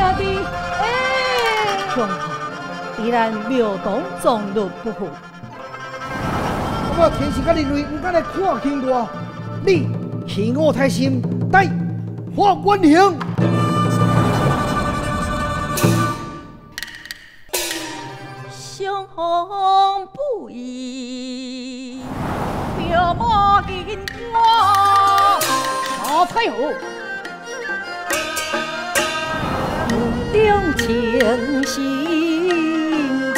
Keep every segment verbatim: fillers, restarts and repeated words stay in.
弟，哎， 兄弟，必然庙堂终日不复。 我天时甲日瑞，唔敢来看轻我。你欺我太心，待发官刑。 相逢不易，表马金花好彩虹。 定情心，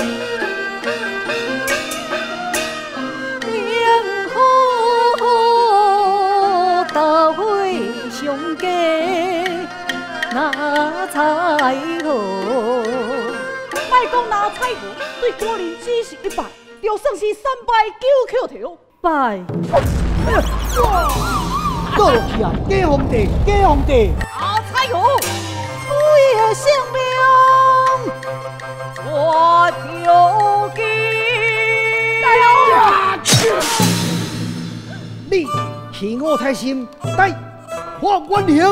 两河大会相见那彩虹。莫讲那彩虹，对国人只是一拜，就算是三拜九叩头。拜！ 哎呀，哇！倒落去啊！假皇帝，假皇帝！ 那彩虹。 你的性命我求记。 大雄，你欺我太心，待发官刑。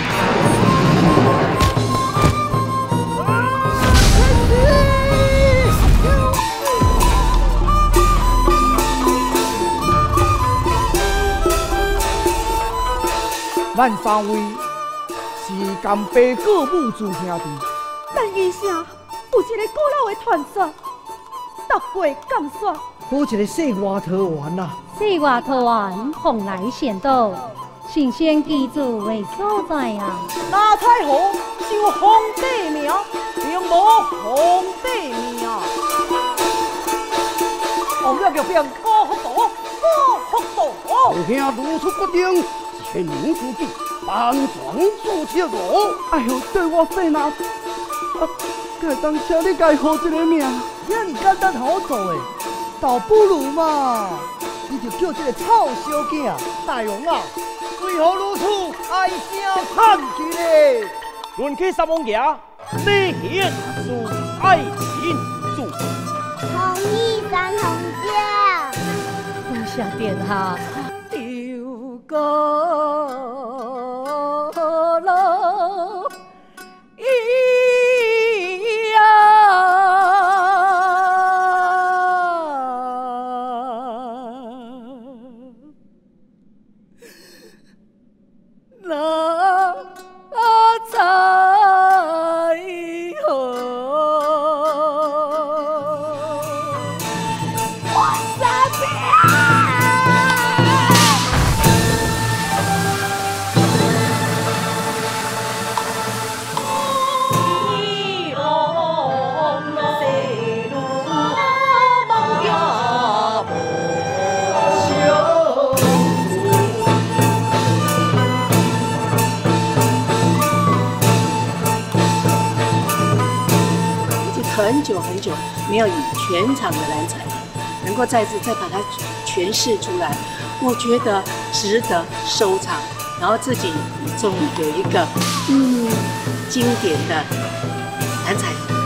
咱三位。 是甘爸过母子兄弟， 但医生有一个古老的传说，渡过江山， 好一个世外桃源呐！ 世外桃源，蓬莱仙岛，神仙居住的所在啊！ 那彩虹是有皇帝名，并无皇帝名。王庙就变高福岛，高福岛。 后兄如出决定，千年之计。 万全做切罗， 哎呦，对我细那，啊，该当请你该好一个命。 这你简单好做诶，倒不如嘛，你就叫这个臭小囝大王啊，为何如此爱声叹气呢？ 论起三王爷，你贤是爱情主。 同意三红椒。 多谢殿下。 有个。 很久很久没有以全场的蓝彩能够再次再把它诠释出来，我觉得值得收藏。然后自己终于有一个嗯经典的蓝彩。